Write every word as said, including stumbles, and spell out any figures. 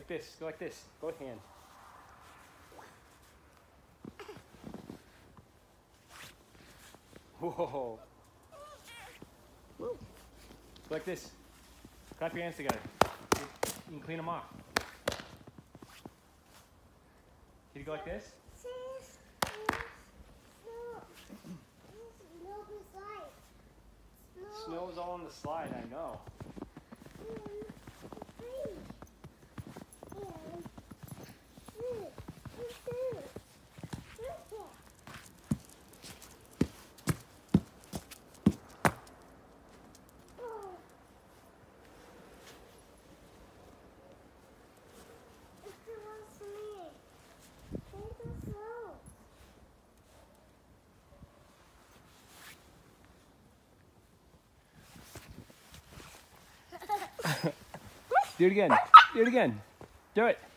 like this. Go like this. Both hands. Whoa. Woo. Go like this. Clap your hands together. You can clean them off. Can you go like this? Snow's all on the slide, I know. Do it again. Do it again. Do it.